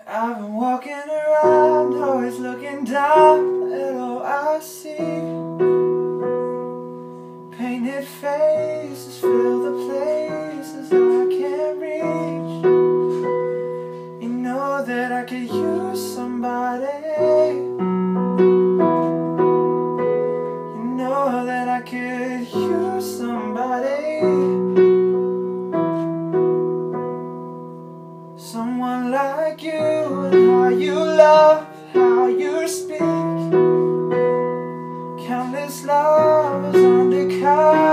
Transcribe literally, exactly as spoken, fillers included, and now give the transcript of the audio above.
I've been walking around, always looking down at all I see. Painted faces fill the places I can't reach. You know that I could use somebody. You know that I could use somebody. Someone like you, and how you love, how you speak. Countless lovers undercover.